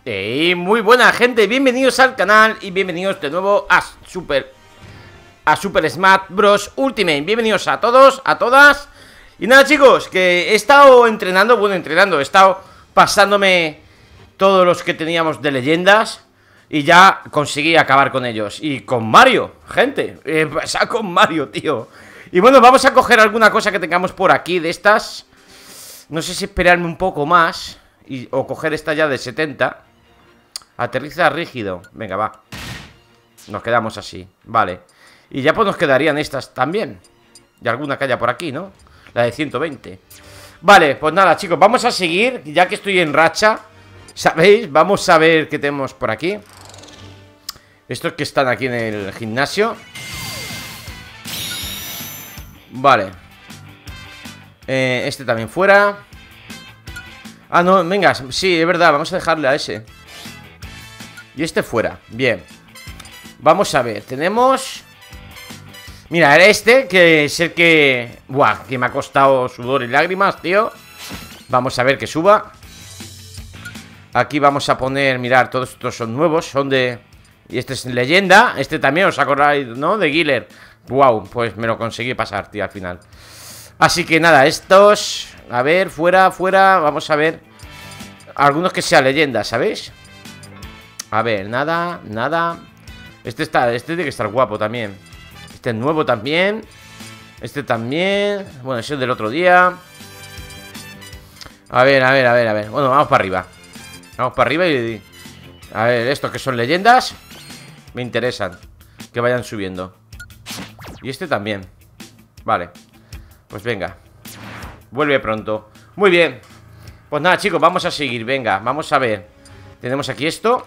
Muy buena gente, bienvenidos al canal y bienvenidos de nuevo a Super Smash Bros. Ultimate. Bienvenidos a todos, a todas. Y nada chicos, que he estado entrenando, he estado pasándome todos los que teníamos de leyendas y ya conseguí acabar con ellos. Y con Mario, gente, con Mario, tío. Y bueno, vamos a coger alguna cosa que tengamos por aquí de estas. No sé si esperarme un poco más o coger esta ya de 70. Aterriza rígido. Venga, va. Nos quedamos así, vale. Y ya pues nos quedarían estas también. Y alguna que haya por aquí, ¿no? La de 120. Vale, pues nada chicos, vamos a seguir. Ya que estoy en racha, ¿sabéis? Vamos a ver qué tenemos por aquí. Estos que están aquí en el gimnasio. Vale. Este también fuera. Ah, no, venga, sí, es verdad, vamos a dejarle a ese. Y este fuera, bien. Vamos a ver, tenemos... Mira, era este, que es el que... Buah, que me ha costado sudor y lágrimas, tío. Vamos a ver que suba. Aquí vamos a poner, mirad, todos estos son nuevos, son de... Y este es leyenda, este también, ¿os acordáis, no? De Guiller. Wow, pues me lo conseguí pasar, tío, al final. Así que nada, estos... A ver, fuera, fuera, vamos a ver. Algunos que sean leyendas, ¿sabéis? A ver, nada, nada. Este tiene que estar guapo también. Este es nuevo también. Este también. Bueno, ese es del otro día. A ver, a ver, a ver, a ver. Bueno, vamos para arriba. Vamos para arriba y... A ver, estos que son leyendas me interesan. Que vayan subiendo. Y este también. Vale. Pues venga. Vuelve pronto. Muy bien. Pues nada chicos, vamos a seguir. Venga, vamos a ver. Tenemos aquí esto.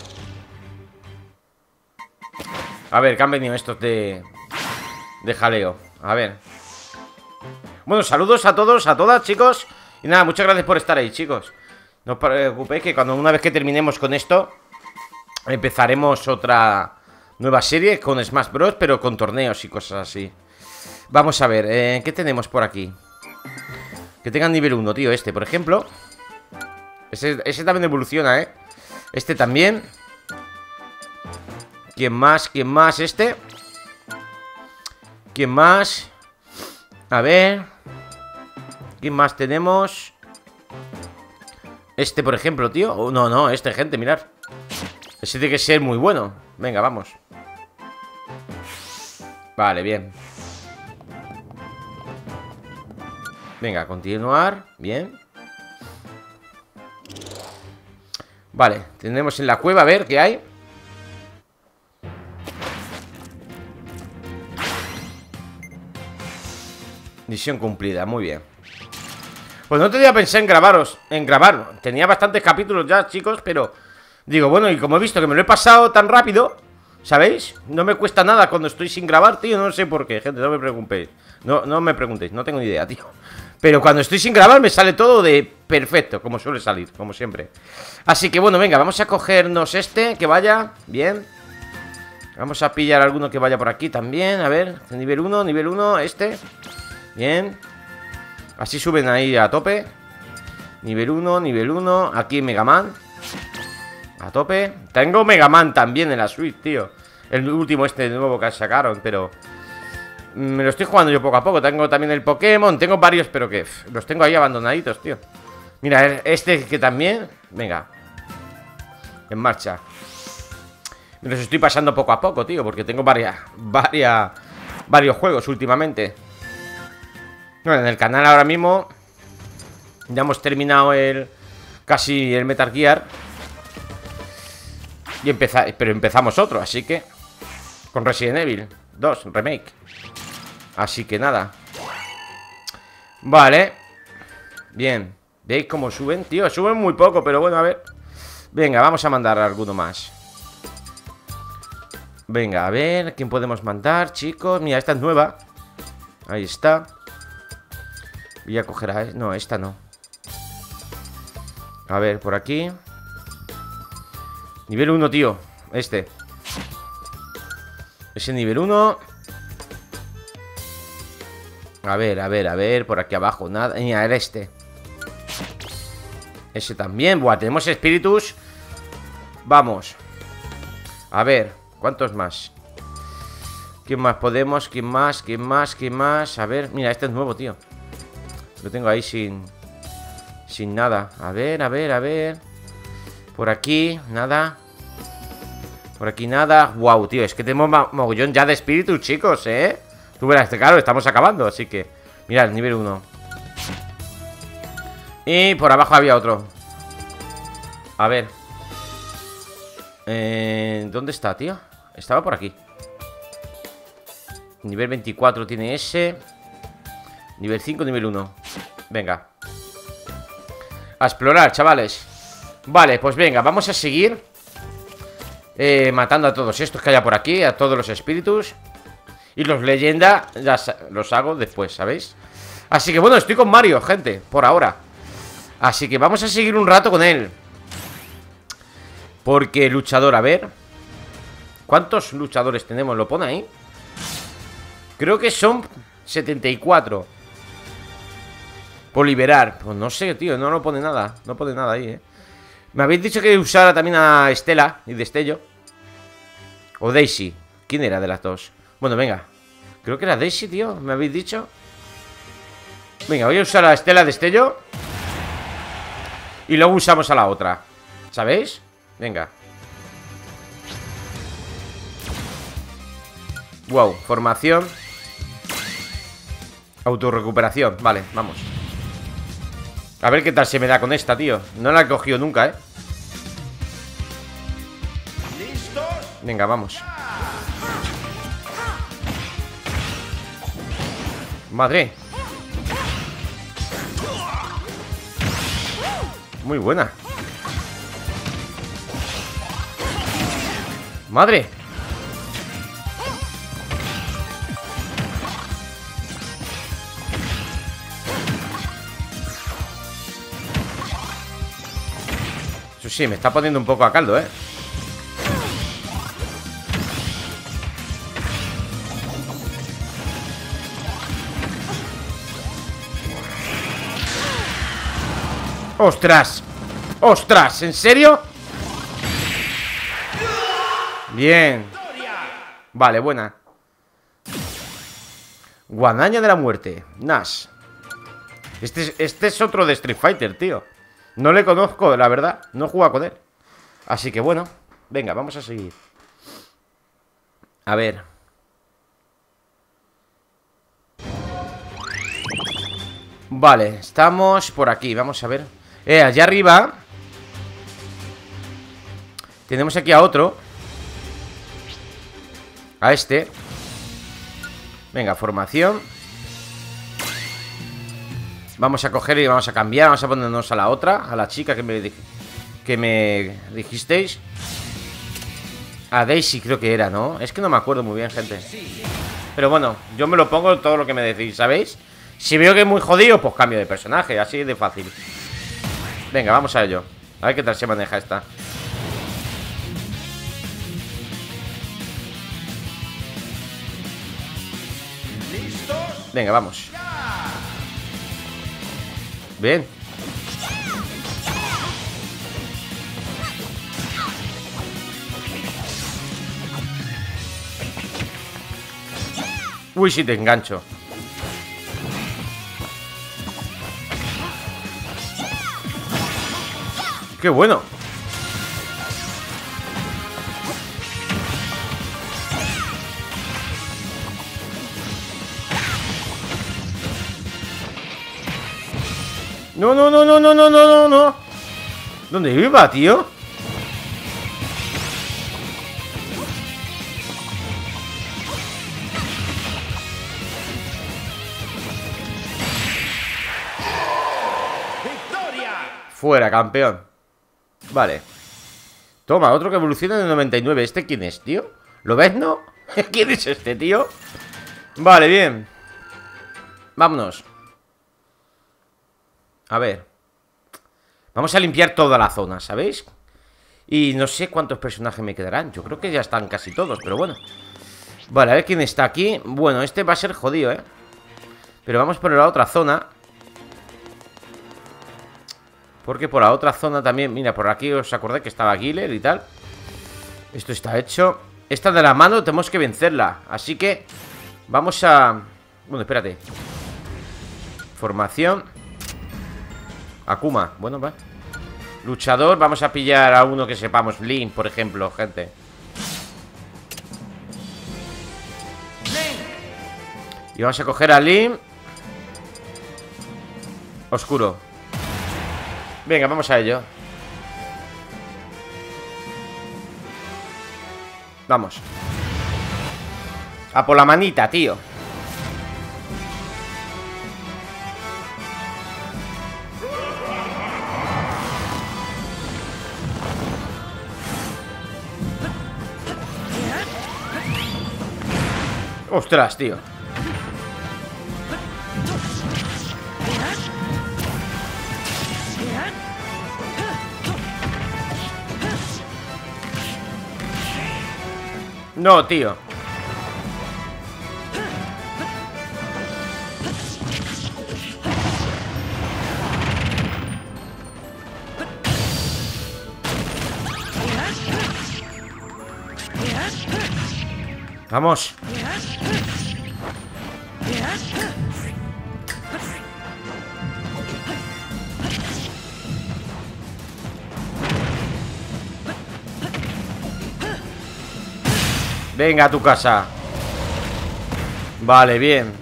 A ver, que han venido estos de jaleo. A ver. Bueno, saludos a todos, a todas, chicos. Y nada, muchas gracias por estar ahí, chicos. No os preocupéis que una vez que terminemos con esto, empezaremos otra nueva serie con Smash Bros, pero con torneos y cosas así. Vamos a ver, ¿qué tenemos por aquí? Que tengan nivel 1, tío, este, por ejemplo. Ese también evoluciona, ¿eh? Este también. ¿Quién más? ¿Quién más? Este. ¿Quién más? A ver. ¿Quién más tenemos? Este, por ejemplo, tío. Oh, no, no, este, gente, mirad. Ese tiene que ser muy bueno. Venga, vamos. Vale, bien. Venga, continuar. Bien. Vale, tenemos en la cueva, a ver qué hay. Misión cumplida, muy bien. Pues no tenía pensado en grabar. Tenía bastantes capítulos ya, chicos, pero digo, bueno, y como he visto que me lo he pasado tan rápido, ¿sabéis? No me cuesta nada cuando estoy sin grabar, tío. No sé por qué, gente, no me preguntéis. No me preguntéis, no tengo ni idea, tío. Pero cuando estoy sin grabar me sale todo de perfecto, como suele salir, como siempre. Así que bueno, venga, vamos a cogernos este, que vaya, bien. Vamos a pillar alguno que vaya por aquí también, a ver, nivel 1, este. Bien. Así suben ahí a tope. Nivel 1, aquí Mega Man. A tope. Tengo Mega Man también en la Switch, tío. El último este nuevo que sacaron, pero... Me lo estoy jugando yo poco a poco. Tengo también el Pokémon, tengo varios, pero que los tengo ahí abandonaditos, tío. Mira, este que también. Venga. En marcha. Me los estoy pasando poco a poco, tío, porque tengo varios juegos últimamente. Bueno, en el canal ahora mismo ya hemos terminado casi el Metal Gear. Pero empezamos otro, así que con Resident Evil 2 Remake. Así que nada. Vale. Bien. ¿Veis cómo suben, tío? Suben muy poco, pero bueno, a ver. Venga, vamos a mandar a alguno más. Venga, a ver, ¿quién podemos mandar, chicos? Mira, esta es nueva. Ahí está. Voy a coger a... No, esta no. A ver, por aquí. Nivel 1, tío. Este. Ese nivel 1. A ver, por aquí abajo. Nada. Mira, era este. Ese también. Buah, tenemos espíritus Vamos. A ver, ¿cuántos más? ¿Quién más podemos? ¿Quién más? ¿Quién más? ¿Quién más? A ver, mira, este es nuevo, tío. Lo tengo ahí sin nada. A ver, a ver, a ver. Por aquí, nada. Por aquí nada. Wow, tío, es que tenemos mogollón ya de espíritus, chicos, ¿eh? Tú verás, claro, estamos acabando, así que... Mirad, nivel 1. Y por abajo había otro. A ver. ¿Dónde está, tío? Estaba por aquí. Nivel 24 tiene ese. Nivel 5, nivel 1. Venga. A explorar, chavales. Vale, pues venga, vamos a seguir matando a todos estos que haya por aquí. A todos los espíritus. Y los leyendas ya los hago después, ¿sabéis? Así que bueno, estoy con Mario, gente, por ahora. Así que vamos a seguir un rato con él. Porque luchador, a ver. ¿Cuántos luchadores tenemos? ¿Lo pone ahí? Creo que son 74. Por liberar. Pues no sé, tío, no lo pone nada. No pone nada ahí, Me habéis dicho que usara también a Estela y Destello. O Daisy. ¿Quién era de las dos? Bueno, venga. Creo que era Daisy, tío. ¿Me habéis dicho? Venga, voy a usar a Estela, Destello. Y luego usamos a la otra. ¿Sabéis? Venga. Wow, formación. Autorrecuperación, vale, vamos. A ver qué tal se me da con esta, tío. No la he cogido nunca, Venga, vamos. Madre. Muy buena. Madre. Eso sí, me está poniendo un poco a caldo, ¡Ostras! ¡Ostras! ¿En serio? Bien. Vale, buena. Guadaña de la muerte. Nash. Este es otro de Street Fighter, tío. No le conozco, la verdad. No he jugado con él. Así que bueno. Venga, vamos a seguir. A ver. Vale, estamos por aquí. Vamos a ver. Allá arriba tenemos aquí a otro. A este. Venga, formación. Vamos a coger y vamos a cambiar. Vamos a ponernos a la otra. A la chica que me dijisteis. A Daisy creo que era, ¿no? Es que no me acuerdo muy bien, gente. Pero bueno, yo me lo pongo todo lo que me decís, ¿sabéis? Si veo que es muy jodido, pues cambio de personaje. Así de fácil. Venga, vamos a ello. A ver qué tal se maneja esta. Venga, vamos. Bien. Uy, si te engancho. ¡Qué bueno! No, no, no, no, no, no, no, no. ¿Dónde iba, tío? Fuera, campeón. Vale. Toma, otro que evoluciona en el 99. ¿Este quién es, tío? ¿Lo ves, no? ¿Quién es este, tío? Vale, bien. Vámonos. A ver. Vamos a limpiar toda la zona, ¿sabéis? Y no sé cuántos personajes me quedarán. Yo creo que ya están casi todos, pero bueno. Vale, a ver quién está aquí. Bueno, este va a ser jodido, Pero vamos por la otra zona. Porque por la otra zona también, mira, por aquí os acordé que estaba Guiller y tal. Esto está hecho. Esta de la mano tenemos que vencerla. Así que vamos a... Bueno, espérate. Formación. Akuma, bueno, va. Luchador, vamos a pillar a uno que sepamos. Lin, por ejemplo, gente. Y vamos a coger a Lin. Oscuro. Venga, vamos a ello. Vamos. A por la manita, tío. Ostras, tío. No, tío. Vamos. Venga a tu casa. Vale, bien.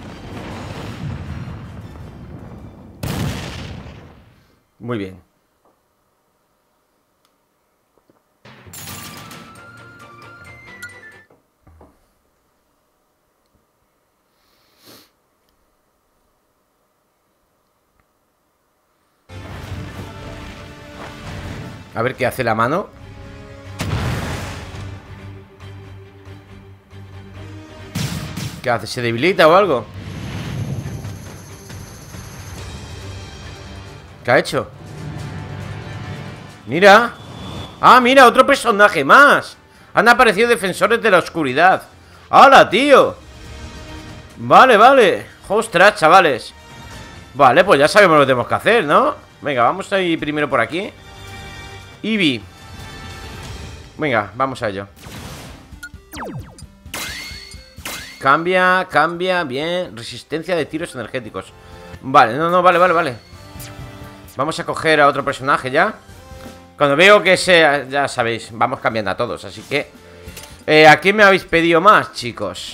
Muy bien. A ver qué hace la mano. ¿Qué hace? ¿Se debilita o algo? ¿Qué ha hecho? Mira. Ah, mira, otro personaje más. Han aparecido defensores de la oscuridad. ¡Hala, tío! Vale, vale. Ostras, chavales. Vale, pues ya sabemos lo que tenemos que hacer, ¿no? Venga, vamos a ir primero por aquí. Eevee. Venga, vamos a ello. Cambia, cambia, bien. Resistencia de tiros energéticos. Vale, no, vale. Vamos a coger a otro personaje ya. Cuando veo que sea, ya sabéis, vamos cambiando a todos. Así que ¿a quién me habéis pedido más, chicos?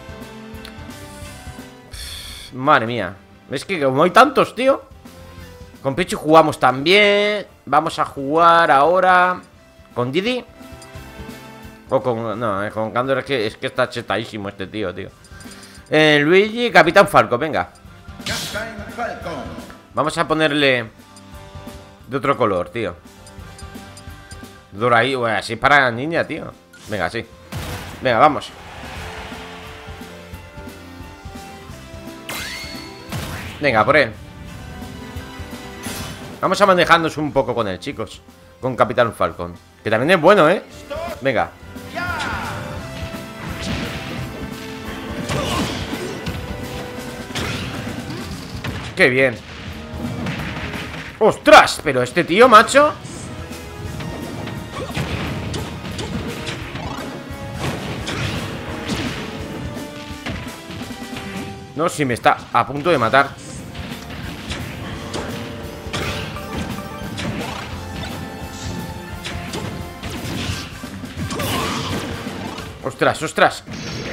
Madre mía. Es que como hay tantos, tío. Con Pichu jugamos también. Vamos a jugar ahora con Didi. O con... No, con Kandor es que está chetadísimo este tío. Luigi, Capitán Falco, venga. Vamos a ponerle de otro color, tío. Doraí, bueno, así para niña, tío. Venga, sí. Venga, vamos. Venga, por él. Vamos a manejarnos un poco con él, chicos. Con Capitán Falcon. Que también es bueno, ¿eh? Venga. ¡Qué bien! ¡Ostras! Pero este tío, macho. No, si me está a punto de matar. ¡Ostras, ostras!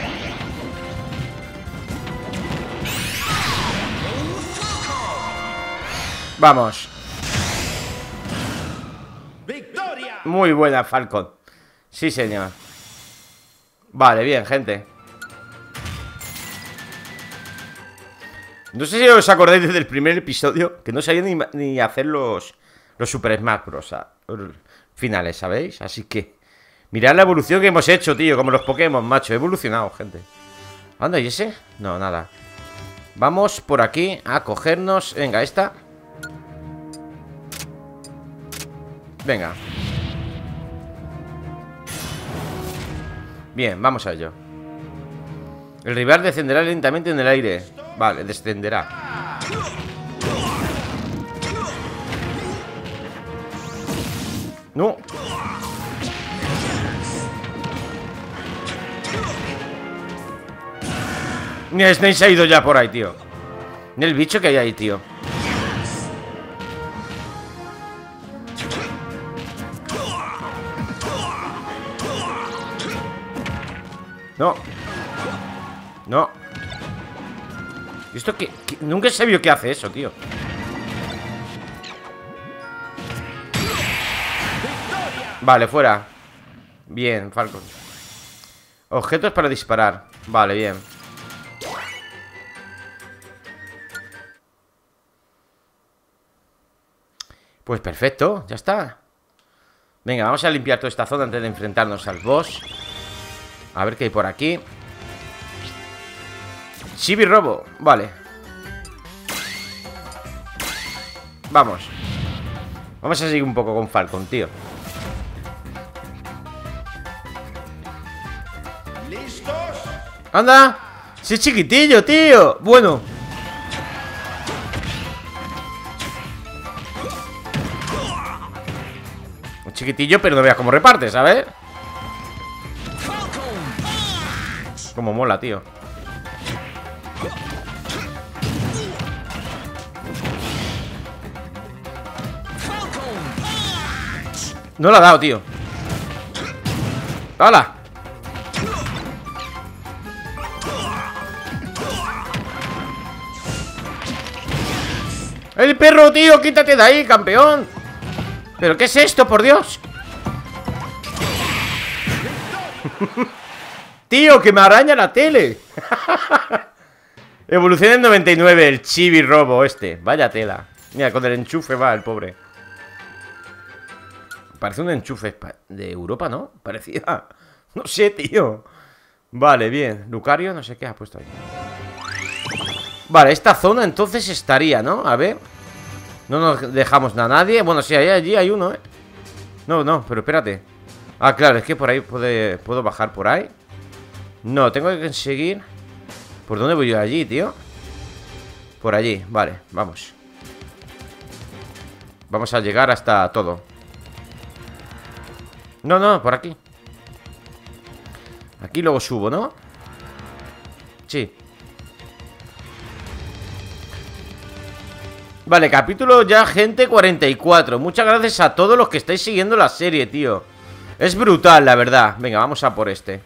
Vamos. ¡Victoria! Muy buena, Falcon. Sí, señor. Vale, bien, gente. No sé si os acordáis desde el primer episodio que no sabía ni hacer los Super Smash Bros. Finales, ¿sabéis? Así que mirad la evolución que hemos hecho, tío. Como los Pokémon, macho. He evolucionado, gente. ¿Anda, y ese? No, nada. Vamos por aquí a cogernos. Venga, esta. Venga. Bien, vamos a ello. El rival descenderá lentamente en el aire. Vale, descenderá. No. Ni Snake se ha ido ya por ahí, tío. Ni el bicho que hay ahí, tío. No. No. ¿Y esto qué? Nunca he sabido qué hace eso, tío. Vale, fuera. Bien, Falcon. Objetos para disparar. Vale, bien. Pues perfecto, ya está. Venga, vamos a limpiar toda esta zona antes de enfrentarnos al boss. A ver qué hay por aquí. Chibi Robo, vale. Vamos. Vamos a seguir un poco con Falcon, tío. ¿Listos? ¡Anda! ¡Sí, chiquitillo, tío! Bueno. Un chiquitillo, pero no veas cómo reparte, ¿sabes? Como mola, tío. No lo ha dado, tío. ¡Hala! ¡El perro, tío! ¡Quítate de ahí, campeón! ¿Pero qué es esto, por Dios? Tío, que me araña la tele. Evolución en 99, el Chibi Robo este. Vaya tela. Mira, con el enchufe va el pobre. Parece un enchufe de Europa, ¿no? Parecía. No sé, tío. Vale, bien. Lucario, no sé qué ha puesto ahí. Vale, esta zona entonces estaría, ¿no? A ver. No nos dejamos a nadie. Bueno, sí, allí hay uno, ¿eh? No, no, pero espérate. Ah, claro, es que por ahí puedo bajar por ahí. No, tengo que conseguir. ¿Por dónde voy yo allí, tío? Por allí, vale, vamos. Vamos a llegar hasta todo. No, no, por aquí. Aquí luego subo, ¿no? Sí. Vale, capítulo ya, gente, 44. Muchas gracias a todos los que estáis siguiendo la serie, tío. Es brutal, la verdad. Venga, vamos a por este.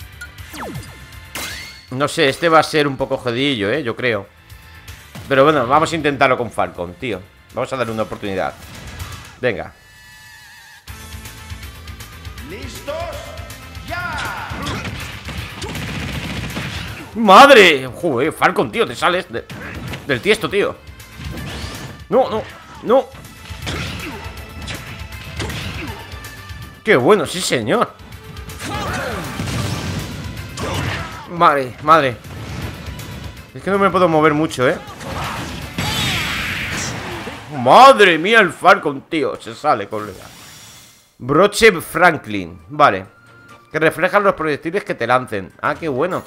No sé, este va a ser un poco jodidillo, yo creo. Pero bueno, vamos a intentarlo con Falcon, tío. Vamos a darle una oportunidad. Venga. ¿Listos? ¡Ya! ¡Madre! Joder, Falcon, tío, te sales del tiesto, tío. No, no, no. ¡Qué bueno, sí, señor! Madre, madre. Es que no me puedo mover mucho, ¡Madre mía, el Falcon, tío! Se sale, colega. Broche Franklin, vale. Que reflejan los proyectiles que te lancen. Ah, qué bueno.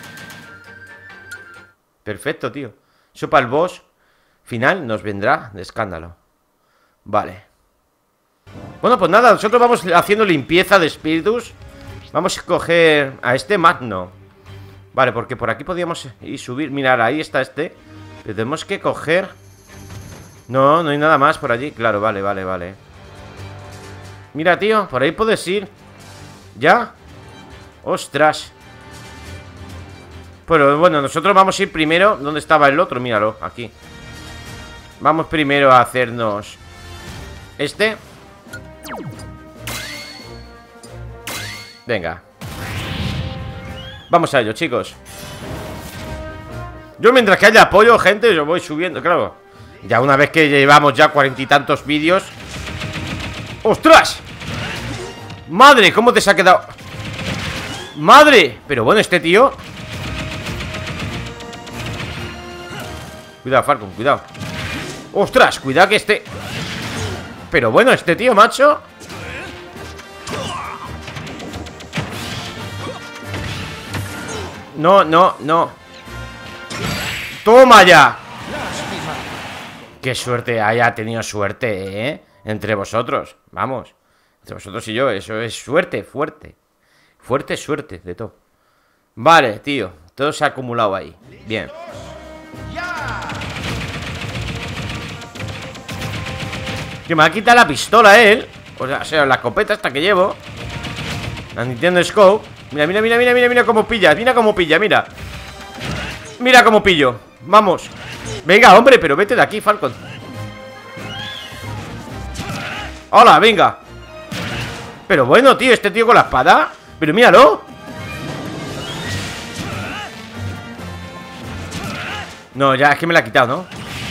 Perfecto, tío. Eso para el boss final nos vendrá de escándalo. Vale. Bueno, pues nada, nosotros vamos haciendo limpieza de espíritus. Vamos a coger a este Magno. Vale, porque por aquí podíamos ir subir. Mirad, ahí está este. Pero tenemos que coger. No, no hay nada más por allí. Claro, vale, vale, vale. Mira, tío, por ahí puedes ir. ¿Ya? ¡Ostras! Pero bueno, nosotros vamos a ir primero. ¿Dónde estaba el otro? Míralo, aquí. Vamos primero a hacernos este. Venga. Vamos a ello, chicos. Yo mientras que haya apoyo, gente, yo voy subiendo, claro. Ya una vez que llevamos ya 40 y tantos vídeos. ¡Ostras! ¡Madre! ¿Cómo te se ha quedado? ¡Madre! Pero bueno, este tío. Cuidado, Falcon, cuidado. ¡Ostras! Cuidado que este. Pero bueno, este tío, macho. No, no, no. ¡Toma ya! ¡Qué suerte! Haya tenido suerte, entre vosotros. Vamos. Entre vosotros y yo. Eso es suerte, fuerte. Fuerte suerte de todo. Vale, tío. Todo se ha acumulado ahí. Bien. ¡Ya! Que me va a quitar la pistola él. O sea, la escopeta esta que llevo. La Nintendo Scope. Mira, mira, mira, mira, mira, mira cómo pilla. Mira cómo pilla, mira. Mira cómo pillo. Vamos. Venga, hombre, pero vete de aquí, Falcon. Hola, venga. Pero bueno, tío, este tío con la espada. Pero míralo. No, ya, es que me la ha quitado, ¿no?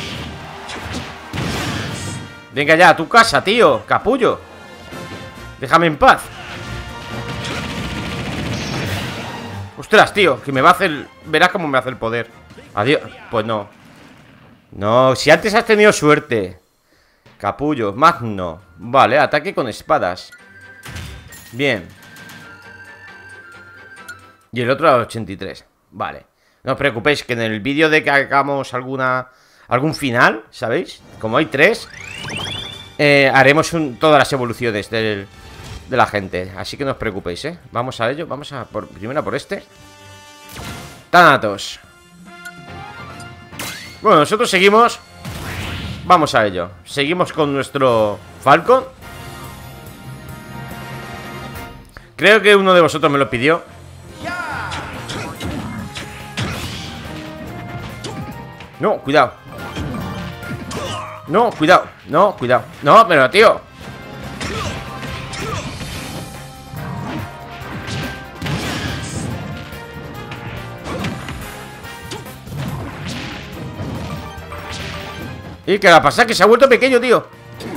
Venga ya, a tu casa, tío, capullo. Déjame en paz. Ostras, tío, que me va a hacer... Verás cómo me hace el poder. Adiós. Pues no. No, si antes has tenido suerte. Capullo, magno. Vale, ataque con espadas. Bien. Y el otro a 83. Vale. No os preocupéis, que en el vídeo de que hagamos algún final, ¿sabéis? Como hay 3, haremos todas las evoluciones de la gente. Así que no os preocupéis, ¿eh? Vamos a ello, vamos a primero por este. Thanatos. Bueno, nosotros seguimos. Vamos a ello. Seguimos con nuestro Falcon. Creo que uno de vosotros me lo pidió. No, cuidado. No, cuidado. No, cuidado. No, pero tío. ¿Y qué le pasa? Que se ha vuelto pequeño, tío.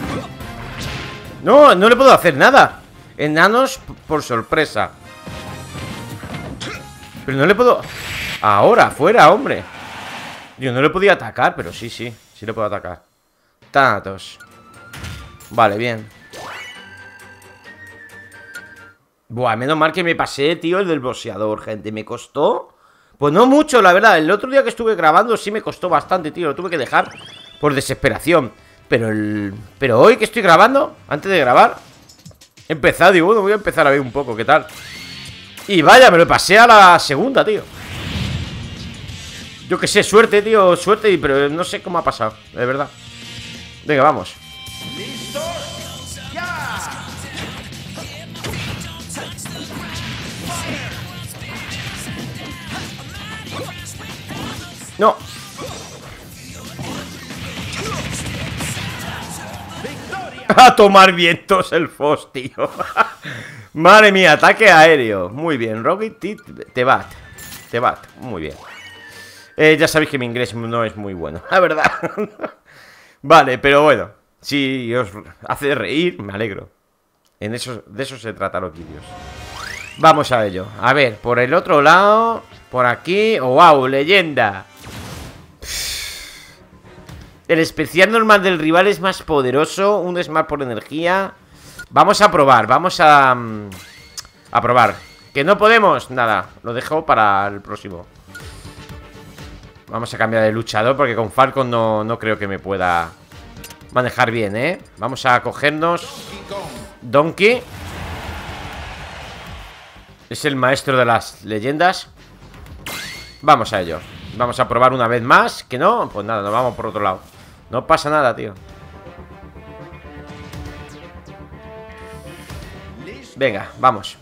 No, no le puedo hacer nada. Enanos por sorpresa. Pero no le puedo... Ahora, fuera, hombre. Yo no le podía atacar, pero sí, sí. Sí le puedo atacar. Thanatos. Vale, bien. Buah, menos mal que me pasé, tío, el del boxeador, gente. Me costó... Pues no mucho, la verdad. El otro día que estuve grabando sí me costó bastante, tío. Lo tuve que dejar por desesperación. Pero hoy que estoy grabando, antes de grabar, he empezado, digo, bueno, voy a empezar a ver un poco qué tal. Y vaya, me lo pasé a la segunda, tío. Yo que sé, suerte, tío, suerte, pero no sé cómo ha pasado, de verdad. Venga, vamos. ¿Listos? ¡Ya! No. A tomar vientos el Foss, tío. Madre mía, ataque aéreo. Muy bien, Rocket Tebat. Tebat, muy bien. Ya sabéis que mi inglés no es muy bueno, la verdad. Vale, pero bueno, si os hace reír, me alegro. De eso se tratan los vídeos. Vamos a ello. A ver, por el otro lado, por aquí. ¡Oh, wow! ¡Leyenda! El especial normal del rival es más poderoso. Un smart por energía. Vamos a probar, vamos a probar. ¿Que no podemos? Nada, lo dejo para el próximo. Vamos a cambiar de luchador porque con Falcon no creo que me pueda manejar bien, ¿eh? Vamos a cogernos Donkey. Es el maestro de las leyendas. Vamos a ello. Vamos a probar una vez más. Que no, pues nada, nos vamos por otro lado. No pasa nada, tío. Venga, vamos.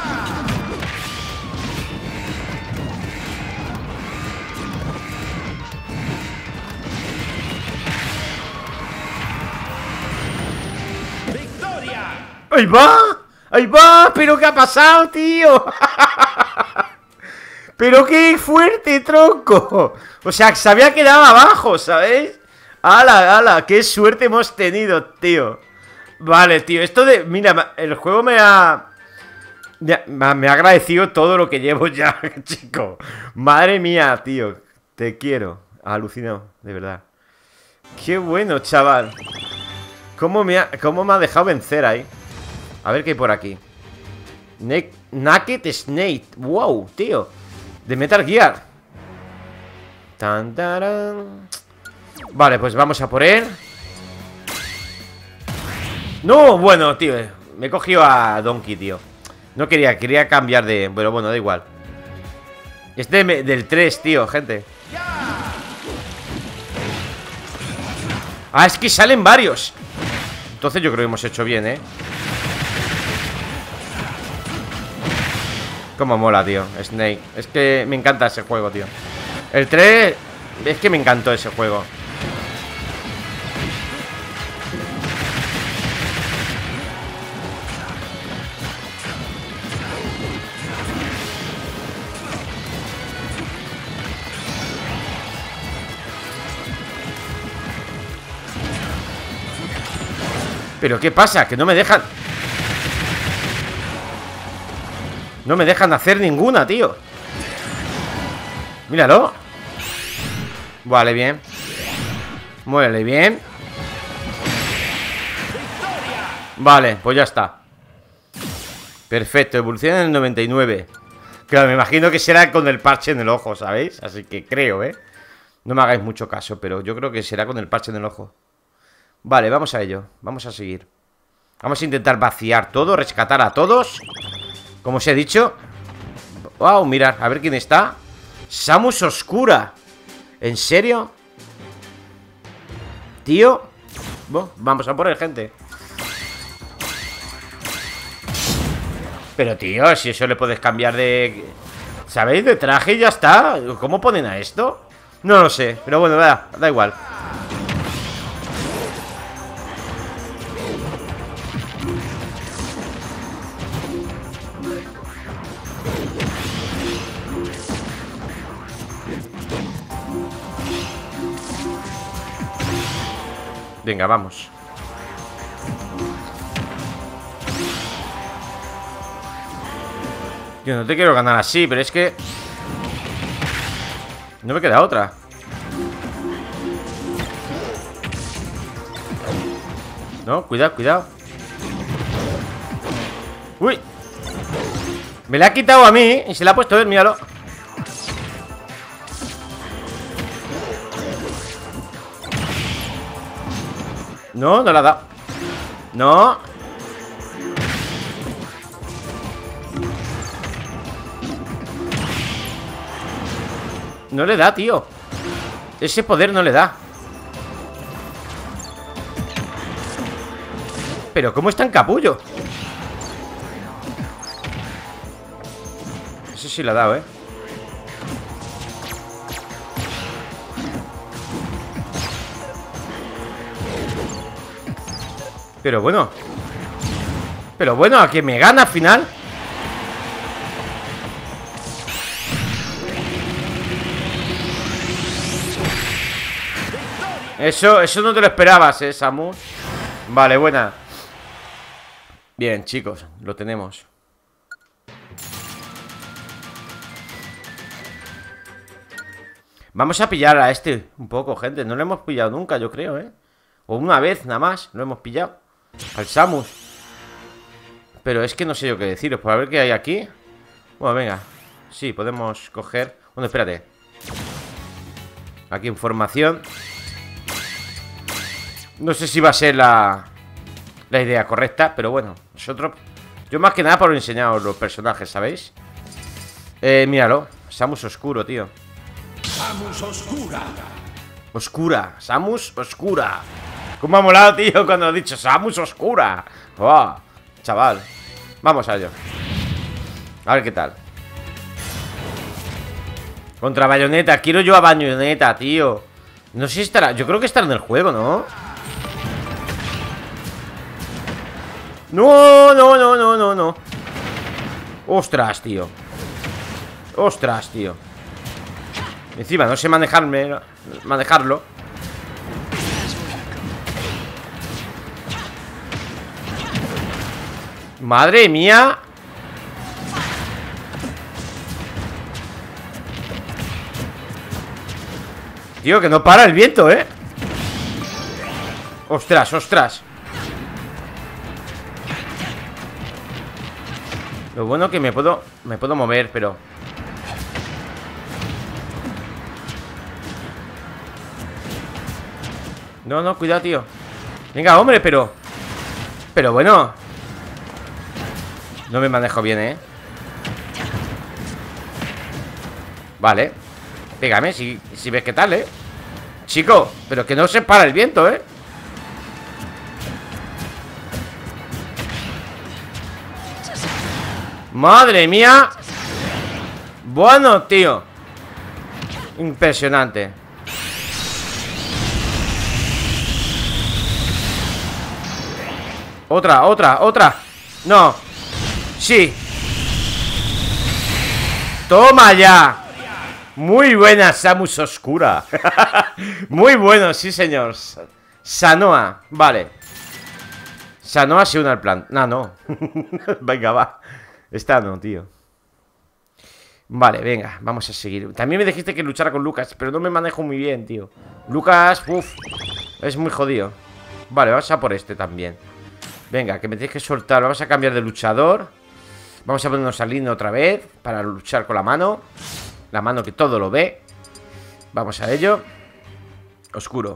¡Ahí va! ¡Ahí va! ¿Pero qué ha pasado, tío? ¡Pero qué fuerte, tronco! O sea, se había quedado abajo, ¿sabéis? ¡Hala, hala! ¡Qué suerte hemos tenido, tío! Vale, tío, esto de... Mira, el juego me ha agradecido todo lo que llevo ya, chico. Madre mía, tío. Te quiero. Alucinado, de verdad. Qué bueno, chaval. ¿Cómo me ha dejado vencer ahí? A ver qué hay por aquí. Naked Snake. Wow, tío. De Metal Gear. Tan, taran. Vale, pues vamos a por él. No, bueno, tío. Me he cogido a Donkey, tío. No quería cambiar de... Pero bueno, da igual. Es del 3, tío, gente. Ah, es que salen varios. Entonces yo creo que hemos hecho bien, ¿eh? Cómo mola, tío, Snake. Es que me encanta ese juego, tío. El 3, es que me encantó ese juego. ¿Pero qué pasa? Que no me dejan... No me dejan hacer ninguna, tío. Míralo. Vale, bien. Muérele bien. Vale, pues ya está. Perfecto, evoluciona en el 99. Claro, me imagino que será con el parche en el ojo, ¿sabéis? Así que creo, ¿eh? No me hagáis mucho caso, pero yo creo que será con el parche en el ojo. Vale, vamos a ello. Vamos a seguir. Vamos a intentar vaciar todo, rescatar a todos. Como os he dicho. Wow, mirad, a ver quién está. Samus Oscura. ¿En serio? Tío. Bueno, vamos a poner gente. Pero tío, si eso le puedes cambiar de... ¿Sabéis? De traje y ya está. ¿Cómo ponen a esto? No lo sé, pero bueno, da igual. Venga, vamos. Yo no te quiero ganar así, pero es que... no me queda otra. No, cuidado, cuidado. Uy. Me la ha quitado a mí y se la ha puesto él, míralo. No, no la ha dado. No. No le da, tío. Ese poder no le da. Pero ¿cómo está en capullo? Ese sí le ha dado, ¿eh? Pero bueno, a que me gana al final. Eso no te lo esperabas, Samus. Vale, buena. Bien, chicos, lo tenemos. Vamos a pillar a este un poco, gente. No lo hemos pillado nunca, yo creo, ¿eh? O una vez, nada más, lo hemos pillado. Al Samus. Pero es que no sé yo qué deciros. Por a ver qué hay aquí. Bueno, venga. Sí, podemos coger... Bueno, espérate. Aquí información. No sé si va a ser la idea correcta, pero bueno, nosotros... Yo más que nada por enseñaros los personajes, ¿sabéis? Míralo. Samus Oscuro, tío. Samus Oscura. Oscura. Samus Oscura. ¿Cómo ha molado, tío, cuando he dicho Samus Oscura? ¡Wow! Chaval. Vamos a ello. A ver qué tal. Contra Bayonetta. Quiero yo a Bayonetta, tío. No sé si estará... Yo creo que estará en el juego, ¿no? No. Ostras, tío. Ostras, tío. Encima no sé manejarlo. Madre mía. Tío, que no para el viento, ¿eh? Ostras. Lo bueno que me puedo mover, pero... No, cuidado, tío. Venga, hombre, pero bueno. No me manejo bien, ¿eh? Vale. Pégame si ves qué tal, Chico, pero que no se para el viento, Madre mía. Bueno, tío. Impresionante. Otra. No. Sí. Toma ya. Muy buena, Samus Oscura. Muy bueno, sí señor. Sanoa, vale. Sanoa se une al plan. No. Venga, va. Esta no, tío. Vale, venga, vamos a seguir. También me dijiste que luchara con Lucas, pero no me manejo muy bien, tío. Lucas, es muy jodido. Vale, vamos a por este también. Venga, que me tienes que soltar. Vamos a cambiar de luchador. Vamos a ponernos a línea otra vez para luchar con la mano. La mano que todo lo ve. Vamos a ello. Oscuro.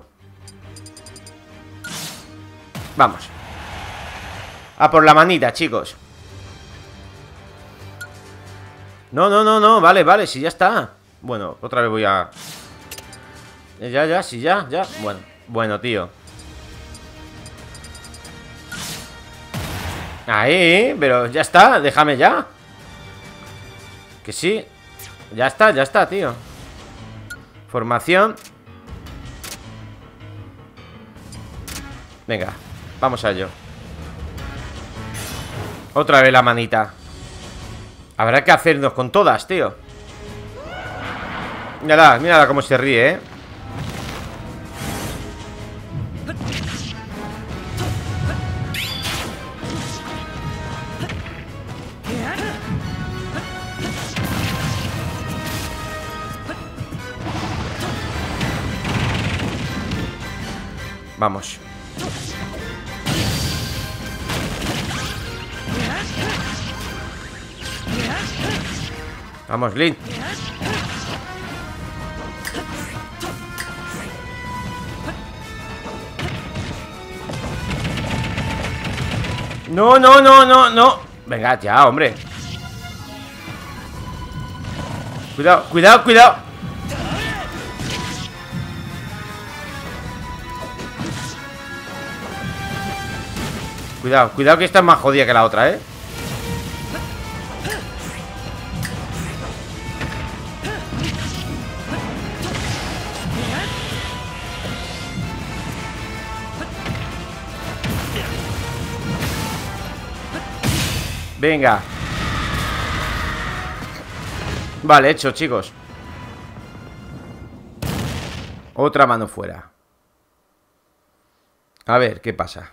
Vamos. A por la manita, chicos. No. Vale, si ya está. Bueno, otra vez voy a... Ya. Bueno, tío. Ahí, pero ya está, déjame ya. Que sí. Ya está, tío. Formación. Venga, vamos a ello. Otra vez la manita. Habrá que hacernos con todas, tío. Mírala cómo se ríe, Vamos. Vamos, Link. No. Venga, ya, hombre. Cuidado. Cuidado que esta es más jodida que la otra, Venga. Vale, hecho, chicos. Otra mano fuera. A ver, ¿qué pasa?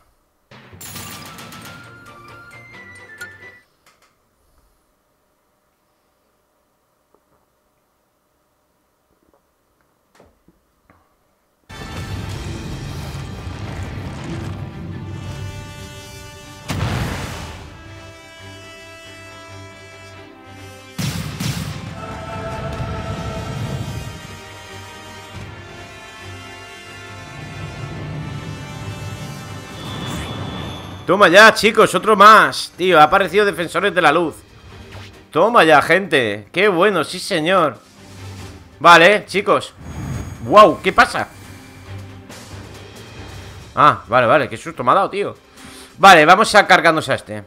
Toma ya, chicos, otro más. Tío, ha aparecido Defensores de la Luz. Toma ya, gente. Qué bueno, sí señor. Vale, chicos. Wow, ¿qué pasa? Ah, vale, qué susto me ha dado, tío. Vale, vamos a cargarnos a este.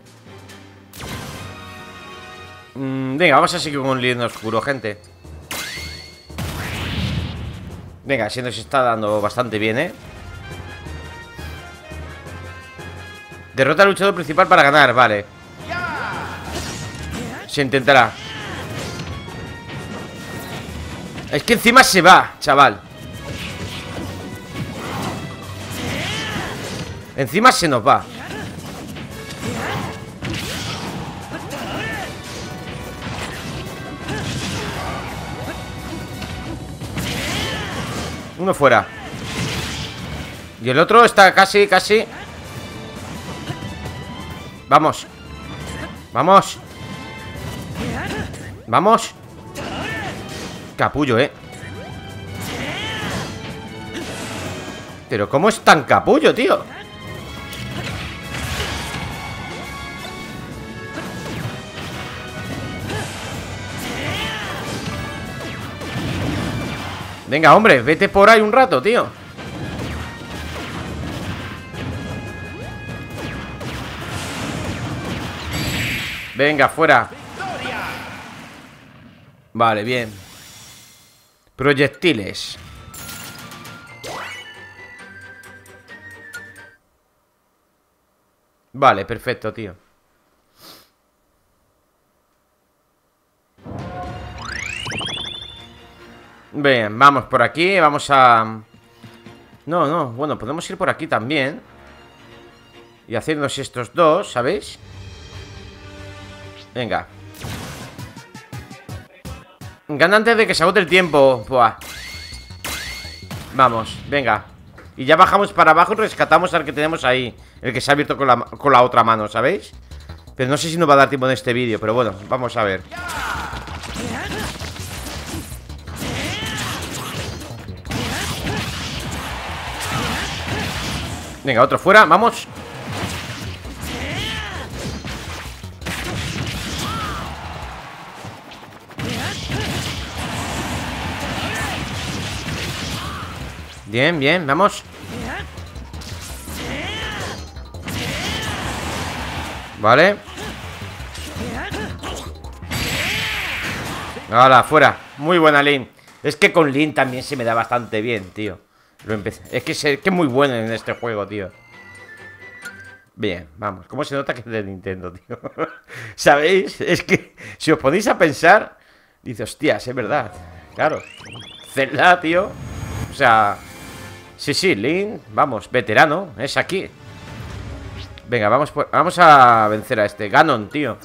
Venga, vamos a seguir con Línea Oscuro, gente. Venga, si nos está dando bastante bien, Derrota al luchador principal para ganar, vale. Se intentará. Es que encima se va, chaval. Encima se nos va. Uno fuera. Y el otro está casi. Vamos. Capullo, Pero ¿cómo es tan capullo, tío? Venga, hombre, vete por ahí un rato, tío. Venga, fuera. Vale, bien. Proyectiles. Vale, perfecto, tío. Bien, vamos por aquí. Vamos a... No, bueno, podemos ir por aquí también. Y hacernos estos dos, ¿sabéis? Venga. Gana antes de que se agote el tiempo. Buah. Vamos, venga. Y ya bajamos para abajo y rescatamos al que tenemos ahí. El que se ha abierto con la otra mano, ¿sabéis? Pero no sé si nos va a dar tiempo en este vídeo. Pero bueno, vamos a ver. Venga, otro fuera, vamos. Bien, bien, vamos. Vale. Hala, fuera. Muy buena Link. Es que con Link también se me da bastante bien, tío. Es que es muy bueno en este juego, tío. Bien, vamos. ¿Cómo se nota que es de Nintendo, tío? ¿Sabéis? Es que si os ponéis a pensar, dice, hostias, es verdad. Claro. Zelda, tío. O sea... Sí, Link, vamos, veterano, es aquí. Venga, vamos a vencer a este Ganon, tío.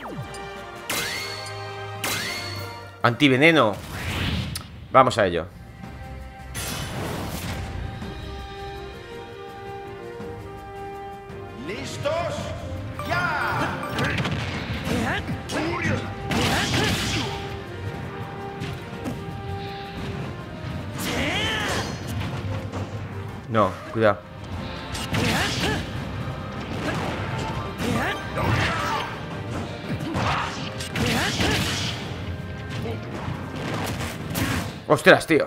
Antiveneno. Vamos a ello. ¿Listos? ¡Ya! No, cuidado. ¡Ostras, tío!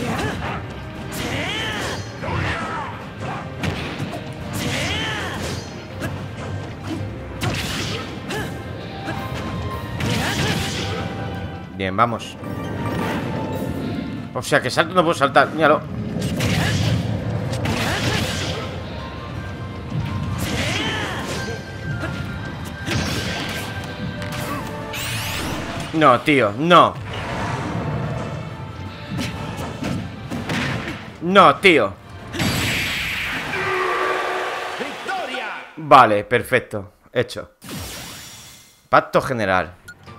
Bien, vamos. O sea que salto no puedo saltar, míralo. No, tío, no. No, tío. ¡Victoria! Vale, perfecto. Hecho. Pacto general.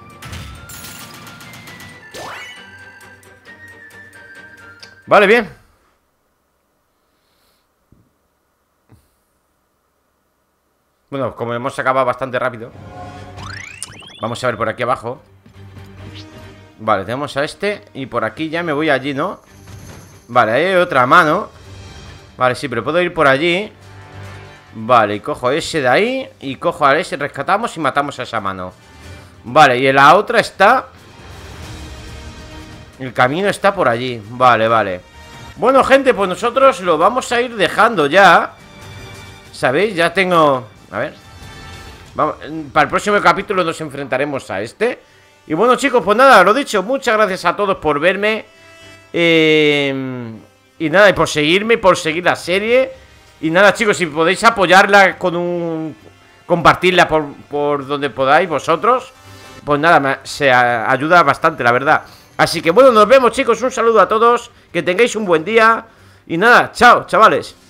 Vale, bien. Bueno, como hemos acabado bastante rápido, vamos a ver por aquí abajo. Vale, tenemos a este. Y por aquí ya me voy allí, ¿no? Vale, ahí hay otra mano. Vale, sí, pero puedo ir por allí. Vale, y cojo ese de ahí. Y cojo a ese, rescatamos y matamos a esa mano. Vale, y en la otra está... El camino está por allí. Vale, vale. Bueno, gente, pues nosotros lo vamos a ir dejando ya. ¿Sabéis? Ya tengo... A ver. Vamos, para el próximo capítulo nos enfrentaremos a este. Y bueno, chicos, pues nada, lo dicho. Muchas gracias a todos por verme. Y nada, y por seguirme, por seguir la serie. Y nada, chicos, si podéis apoyarla con un... Compartirla por donde podáis vosotros. Pues nada, se ayuda bastante, la verdad. Así que bueno, nos vemos, chicos. Un saludo a todos. Que tengáis un buen día. Y nada, chao, chavales.